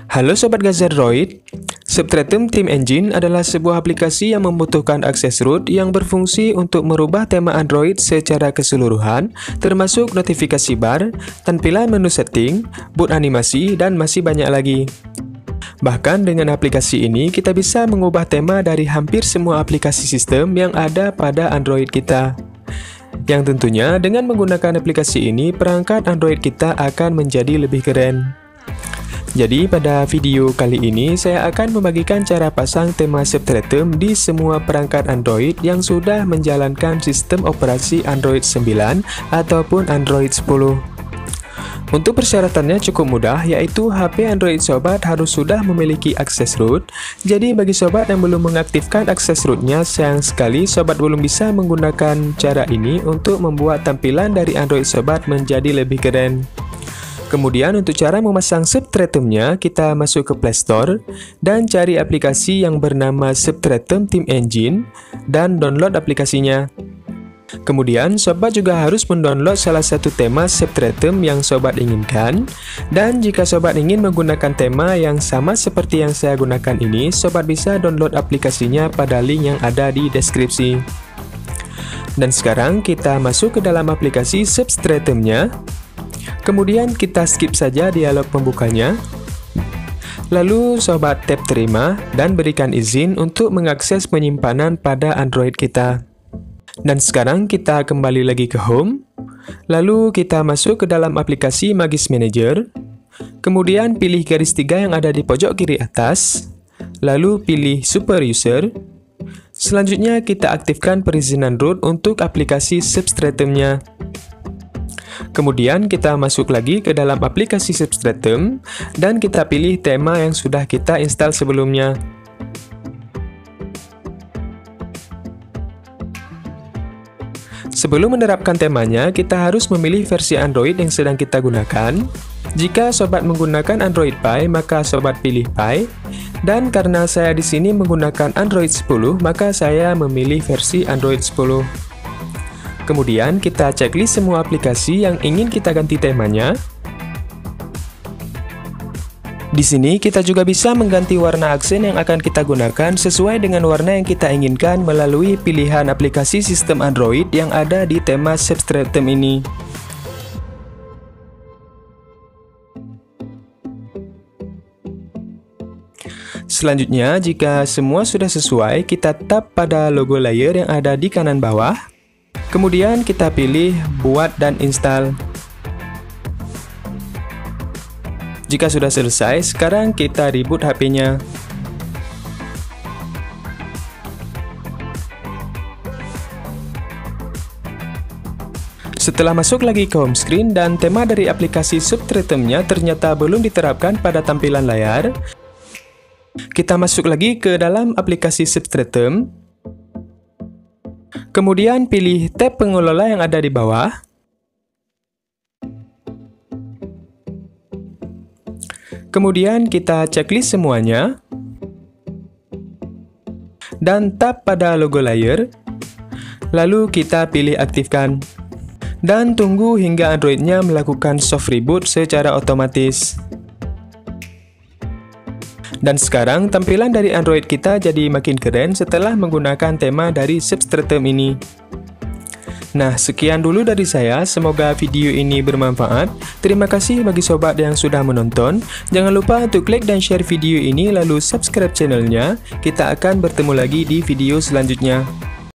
Halo Sobat Gazardroid, Substratum Theme Engine adalah sebuah aplikasi yang membutuhkan akses root yang berfungsi untuk merubah tema Android secara keseluruhan, termasuk notifikasi bar, tampilan menu setting, boot animasi, dan masih banyak lagi. Bahkan dengan aplikasi ini, kita bisa mengubah tema dari hampir semua aplikasi sistem yang ada pada Android kita. Yang tentunya dengan menggunakan aplikasi ini, perangkat Android kita akan menjadi lebih keren. Jadi pada video kali ini saya akan membagikan cara pasang tema Substratum di semua perangkat Android yang sudah menjalankan sistem operasi Android 9 ataupun Android 10. Untuk persyaratannya cukup mudah, yaitu HP Android sobat harus sudah memiliki akses root. Jadi bagi sobat yang belum mengaktifkan akses rootnya, sayang sekali sobat belum bisa menggunakan cara ini untuk membuat tampilan dari Android sobat menjadi lebih keren. Kemudian untuk cara memasang Substratumnya, kita masuk ke Play Store dan cari aplikasi yang bernama Substratum Theme Engine dan download aplikasinya. Kemudian sobat juga harus mendownload salah satu tema Substratum yang sobat inginkan, dan jika sobat ingin menggunakan tema yang sama seperti yang saya gunakan ini, sobat bisa download aplikasinya pada link yang ada di deskripsi. Dan sekarang kita masuk ke dalam aplikasi Substratumnya. Kemudian kita skip saja dialog pembukanya. Lalu sobat tap terima dan berikan izin untuk mengakses penyimpanan pada Android kita. Dan sekarang kita kembali lagi ke home. Lalu kita masuk ke dalam aplikasi Magisk Manager. Kemudian pilih garis 3 yang ada di pojok kiri atas. Lalu pilih Super User. Selanjutnya kita aktifkan perizinan root untuk aplikasi Substratumnya. Kemudian kita masuk lagi ke dalam aplikasi Substratum dan kita pilih tema yang sudah kita install sebelumnya. Sebelum menerapkan temanya, kita harus memilih versi Android yang sedang kita gunakan. Jika sobat menggunakan Android Pie, maka sobat pilih Pie. Dan karena saya di sini menggunakan Android 10, maka saya memilih versi Android 10. Kemudian kita checklist semua aplikasi yang ingin kita ganti temanya. Di sini kita juga bisa mengganti warna aksen yang akan kita gunakan sesuai dengan warna yang kita inginkan melalui pilihan aplikasi sistem Android yang ada di tema Substratum ini. Selanjutnya, jika semua sudah sesuai, kita tap pada logo layer yang ada di kanan bawah. Kemudian kita pilih buat dan install. Jika sudah selesai, sekarang kita reboot HP-nya. Setelah masuk lagi ke home screen dan tema dari aplikasi Substratumnya ternyata belum diterapkan pada tampilan layar, kita masuk lagi ke dalam aplikasi Substratum. Kemudian pilih tab pengelola yang ada di bawah. Kemudian kita checklist semuanya. Dan tap pada logo layer. Lalu kita pilih aktifkan. Dan tunggu hingga Android-nya melakukan soft reboot secara otomatis. Dan sekarang tampilan dari Android kita jadi makin keren setelah menggunakan tema dari Substratum ini. Nah, sekian dulu dari saya, semoga video ini bermanfaat. Terima kasih bagi sobat yang sudah menonton. Jangan lupa untuk klik dan share video ini lalu subscribe channelnya. Kita akan bertemu lagi di video selanjutnya.